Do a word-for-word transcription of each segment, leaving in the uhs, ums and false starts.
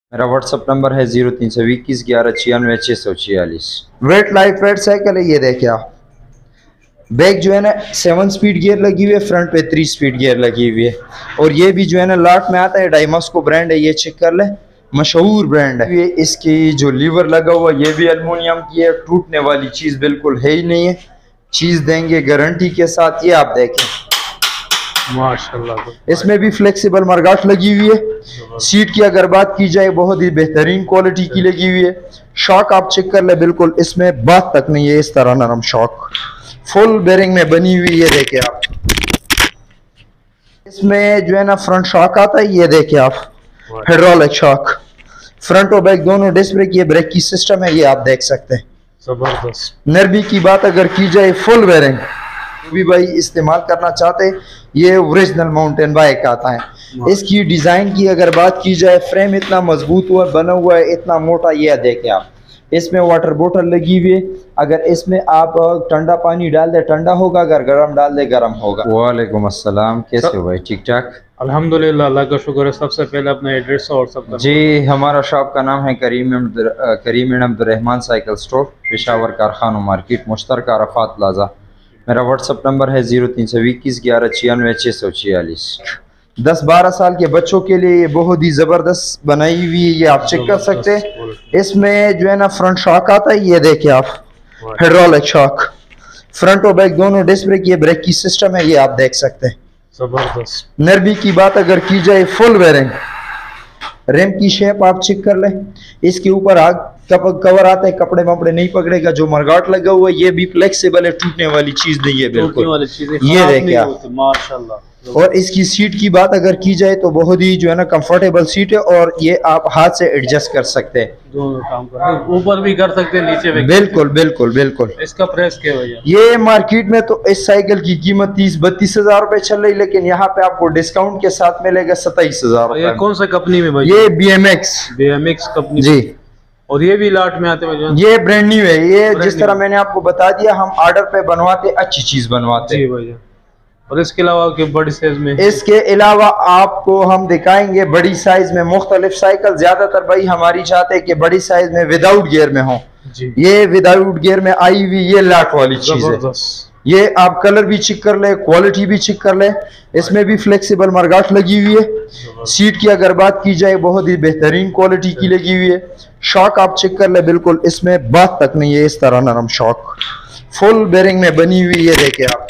मेरा WhatsApp number है zero तीन सौ इक्कीस ग्यारह छियानवे छः सौ छियालीस। वेट लाइट वेट साइकिल है, ये देखे आप। बैक जो है ना सेवन स्पीड गियर लगी हुई है, फ्रंट पे थ्री स्पीड गियर लगी हुई है। और ये भी जो है ना लाट में आता है, डायमास्को ब्रांड है, ये चेक कर ले, मशहूर ब्रांड है। ये इसकी जो लीवर लगा हुआ ये भी एल्युमिनियम की है, टूटने वाली चीज़ बिल्कुल है ही नहीं है, चीज़ देंगे गारंटी के साथ। ये आप देखें माशाल्लाह, इसमें भी फ्लेक्सिबल मरगाट लगी हुई है। सीट की अगर बात की जाए बहुत ही बेहतरीन क्वालिटी की लगी हुई है। शॉक आप चेक कर ले, बिल्कुल इसमें बात तक नहीं है, इस तरह नरम शॉक फुल बेरिंग में बनी हुई। ये देखे आप, इसमें जो है ना फ्रंट शॉक आता है, ये देखे आप, हाइड्रोलिक शॉक, फ्रंट और बैक दोनों डिस्क ब्रेक, ये ब्रेक की सिस्टम है, ये आप देख सकते हैं। जबरदस्त। नरमी की बात अगर की जाए, फुल बेरिंग भी भाई इस्तेमाल करना चाहते, ये ओरिजिनल माउंटेन बाइक आता है। इसकी डिजाइन की अगर बात की जाए, फ्रेम इतना मजबूत हुआ बना हुआ है, इतना मोटा, ये देखे आप। इसमें वाटर बोतल लगी हुई है, अगर इसमें आप ठंडा पानी डाल दे ठंडा होगा, अगर गर्म डाल दे गर्म होगा। वालेकुम अस्सलाम, कैसे हो भाई? ठीक ठाक अल्हम्दुलिल्लाह, अल्लाह का शुक्र है। सबसे पहले अपना एड्रेस और सब। जी, हमारा शॉप का नाम है Karim Karim and Abdurrahman cycle store, Peshawar कारखाना मार्केट, मुश्तरका अरफात प्लाजा। मेरा व्हाट्सअप नंबर है जीरो तीन सौ इक्कीस ग्यारह छियानवे छः सौ छियालीस। दस बारह साल के बच्चों के लिए बहुत ही ज़बरदस्त बनाई हुई है, ये आप चेक कर सकते हैं। इसमें जो है ना फ्रंट शॉक आता है, ये देखिए आप, हाइड्रोलिक शॉक, फ्रंट और बैक दोनों डिस्क ब्रेक, ये ब्रेक की सिस्टम है, ये आप देख सकते हैं। जबरदस्त। नरमी की बात अगर की जाए, फुल बेरिंग। रेम की शेप आप चेक कर लें, इसके ऊपर आग कवर आता है, कपड़े वपड़े नहीं पकड़ेगा। जो मरगाट लगा हुआ है ये भी फ्लेक्सिबल है, टूटने वाली चीज नहीं है बिल्कुल, ये देखिए आप माशाल्लाह। और इसकी सीट की बात अगर की जाए तो बहुत ही जो है ना कंफर्टेबल सीट है, और ये आप हाथ से एडजस्ट कर सकते हैं, दोनों काम कर, ऊपर भी कर सकते हैं, नीचे भी। बिल्कुल बिल्कुल बिल्कुल। इसका प्राइस क्या है भैया? ये मार्केट में तो इस साइकिल की कीमत तीस बत्तीस हजार रुपए चल रही, लेकिन यहाँ पे आपको डिस्काउंट के साथ मिलेगा सत्ताईस हजार। ये कौन सा कंपनी में भैया? ये B M X B M X company जी। और ये भी लाट में आते हैं? ये ब्रांड न्यू है, ये जिस तरह मैंने आपको बता दिया, हम ऑर्डर पे बनवाते, अच्छी चीज बनवाते जी भैया। और इसके अलावा के बड़ी साइज में? इसके अलावा आपको हम दिखाएंगे बड़ी साइज में मुख्तलिफ साइकिल। ज्यादातर भाई हमारी चाहते हैं कि बड़ी साइज में विदाउट गियर में हो, ये विदाउट गियर में आई हुई ये लाट वाली चीज है। ये आप कलर भी चेक कर ले, क्वालिटी भी चेक कर ले, इसमें भी फ्लेक्सिबल मरगाट लगी हुई है। सीट की अगर बात की जाए बहुत ही बेहतरीन क्वालिटी की लगी हुई है। शॉक आप चेक कर ले, बिल्कुल इसमें बात तक नहीं है, इस तरह नरम शॉक फुल बेरिंग में बनी हुई। ये देखिए आप,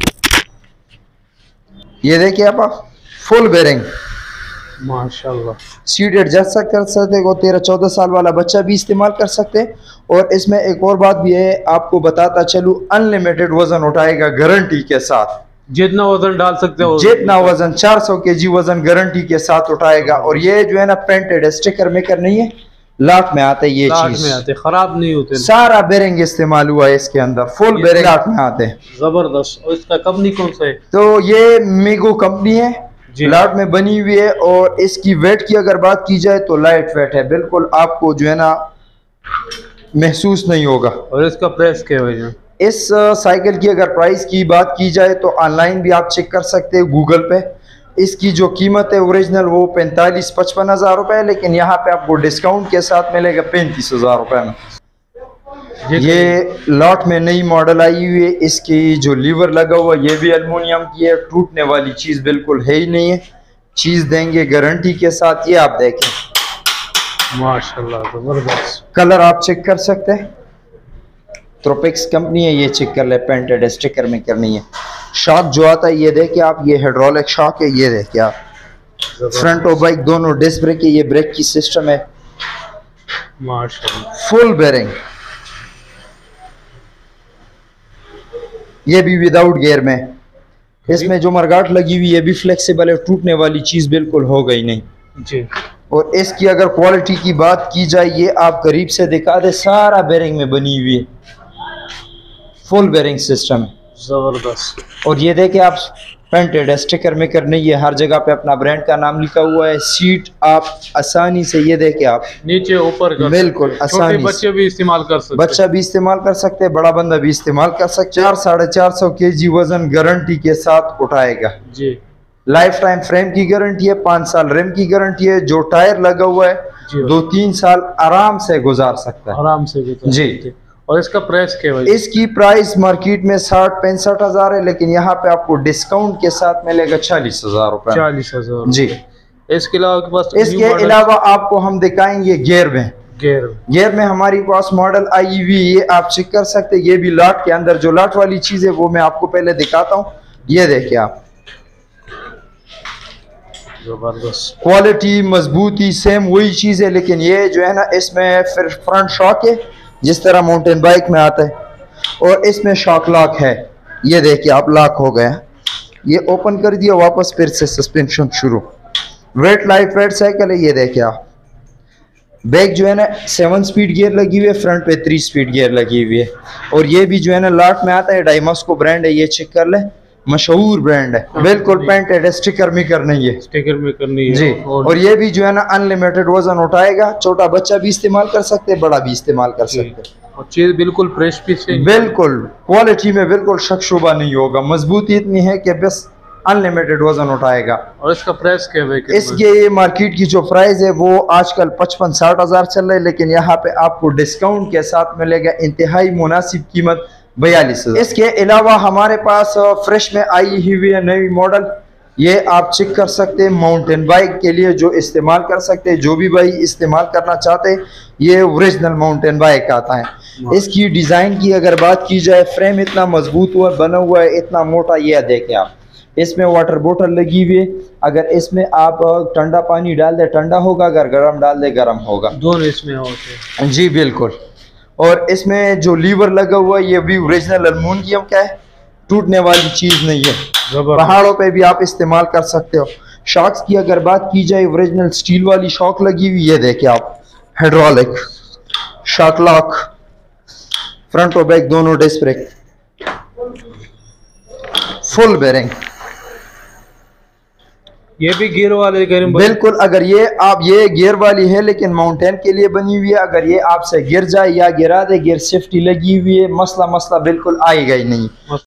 ये देखिए आप, फुल बेरिंग माशाल्लाह। सीट एडजस्ट कर सकते हो, तेरह चौदह साल वाला बच्चा भी इस्तेमाल कर सकते हैं। और इसमें एक और बात भी है, आपको बताता चलूं, अनलिमिटेड वजन उठाएगा गारंटी के साथ, जितना वजन डाल सकते हो, जितना वजन चार सौ के जी वजन गारंटी के साथ उठाएगा। और ये जो है ना पेंटेड है, स्टिकर मेकर नहीं है, लाट में आते ये चीज में आते, खराब नहीं होते, सारा बेरिंग इस्तेमाल हुआ है इसके अंदर, फुल बेरिंग लाट में आते हैं। जबरदस्त। और इसका कंपनी कौन सा है? तो ये मीगो कंपनी है, लाट में बनी हुई है। और इसकी वेट की अगर बात की जाए तो लाइट वेट है, बिल्कुल आपको जो है ना महसूस नहीं होगा। और इसका प्राइस क्या है? इस साइकिल की अगर प्राइस की बात की जाए तो ऑनलाइन भी आप चेक कर सकते हैं गूगल पे। इसकी जो कीमत है ओरिजिनल वो पैंतालीस पचपन हजार रुपए, लेकिन यहाँ पे आपको डिस्काउंट के साथ मिलेगा पैंतीस हजार रुपए में। ये लॉट में नई मॉडल आई हुई है। इसकी जो लीवर लगा हुआ ये भी एल्युमिनियम की है, टूटने वाली चीज बिल्कुल है ही नहीं है, चीज देंगे गारंटी के साथ। ये आप देखें माशाल्लाह, जबरदस्त। कलर आप चेक कर सकते हैं, ट्रोपिक्स कंपनी है, ये चेक कर ले, पेंटेड स्टिकर में करनी है। शॉक जो आता है ये देखिए आप, ये हाइड्रोलिक शॉक है, ये देखिए आप, फ्रंट और बैक दोनों डिस्क ब्रेक है, ये ब्रेक की सिस्टम है, माशाल्लाह फुल बेरिंग। ये भी विदाउट गियर में, इसमें जो मरगाट लगी हुई है भी फ्लेक्सिबल है, टूटने वाली चीज बिल्कुल हो गई नहीं जी। और इसकी अगर क्वालिटी की बात की जाए, ये आप करीब से दिखा दे, सारा बेरिंग में बनी हुई है, फुल बेरिंग सिस्टम है, जबरदस्त। और ये देखे आप, पेंटेड स्टिकर मेकर नहीं है, हर जगह पे अपना ब्रांड का नाम लिखा हुआ है। सीट आप आसानी से, ये देखे आप, नीचे ऊपर बिल्कुल आसानी, बच्चे भी इस्तेमाल कर सकते, बच्चा भी इस्तेमाल कर सकते हैं, बड़ा बंदा भी इस्तेमाल कर सकते। चार साढ़े चार सौ के जी वजन गारंटी के साथ उठाएगा जी। लाइफ टाइम फ्रेम की गारंटी है, पाँच साल रेम की गारंटी है। जो टायर लगा हुआ है दो तीन साल आराम से गुजार सकता है, आराम से गुजार जी। और इसका प्राइस क्या है? इसकी प्राइस मार्केट में साठ पैंसठ हजार है, लेकिन यहाँ पे आपको डिस्काउंट के साथ मिलेगा चालीस हजार रुपए। चालीस हजार जी। इसके अलावा के पास इसके अलावा आपको हम दिखाएंगे गियर में। गियर गियर में हमारी पास मॉडल आई वी, ये आप चेक कर सकते हैं। ये भी लॉट के अंदर, जो लॉट वाली चीज है वो मैं आपको पहले दिखाता हूँ। ये देखिए आप, जबरदस्त क्वालिटी मजबूती सेम वही चीज है, लेकिन ये जो है ना, इसमें फिर फ्रंट शॉक है जिस तरह माउंटेन बाइक में आता है, और इसमें शॉक लॉक है। ये देखिए आप, लॉक हो गया, ये ओपन कर दिया, वापस फिर से सस्पेंशन शुरू। वेट लाइट वेट साइकिल है। ये देखिए आप, बैक जो है ना सेवन स्पीड गियर लगी हुई है, फ्रंट पे थ्री स्पीड गियर लगी हुई है, और ये भी जो है ना लॉट में आता है। डाइमस्को ब्रांड है, ये चेक कर ले, मशहूर ब्रांड है, बिल्कुल पेंटेड है, स्टिकर मेकर नहीं है, स्टिकर मेकर नहीं है जी। और, और ये भी जो है ना अनलिमिटेड वजन उठाएगा, छोटा बच्चा भी इस्तेमाल कर सकते हैं, बड़ा भी इस्तेमाल कर सकते हैं। और चीज बिल्कुल फ्रेश पीस है, बिल्कुल क्वालिटी में बिल्कुल शक शुबा नहीं होगा। मजबूती इतनी है कि बस अनलिमिटेड वजन उठाएगा। और इसका प्राइस क्या है? इसके मार्केट की जो प्राइस है वो आजकल पचपन साठ हजार चल रहा है, लेकिन यहाँ पे आपको डिस्काउंट के साथ मिलेगा इंतहाई मुनासिब कीमत बयालीस हजार। इसके अलावा हमारे पास फ्रेश में आई हुई है नई मॉडल, ये आप चेक कर सकते हैं। माउंटेन बाइक के लिए जो इस्तेमाल कर सकते हैं, जो भी भाई इस्तेमाल करना चाहते हैं, ये ओरिजिनल माउंटेन बाइक आता है। इसकी डिज़ाइन की अगर बात की जाए, फ्रेम इतना मजबूत हुआ बना हुआ है, इतना मोटा। ये देखें आप, इसमें वाटर बोतल लगी हुई है, अगर इसमें आप ठंडा पानी डाल दे ठंडा होगा, अगर गर्म डाल दे गर्म होगा, दोनों इसमें होते हैं जी बिल्कुल। और इसमें जो लीवर लगा हुआ है, ये भी ओरिजिनल एल्युमिनियम का है, टूटने वाली चीज नहीं है, पहाड़ों पे भी आप इस्तेमाल कर सकते हो। शॉक्स की अगर बात की जाए, ओरिजिनल स्टील वाली शॉक लगी हुई, ये देखिए आप, हाइड्रोलिक शॉक लॉक, फ्रंट और बैक दोनों डिस्क ब्रेक, फुल बेरिंग। ये भी गियर वाले गियर बिल्कुल। अगर ये आप, ये गियर वाली है लेकिन माउंटेन के लिए बनी हुई है, अगर ये आपसे गिर जाए या गिरा दे, गियर सेफ्टी लगी हुई है, मसला मसला बिल्कुल आएगा ही नहीं।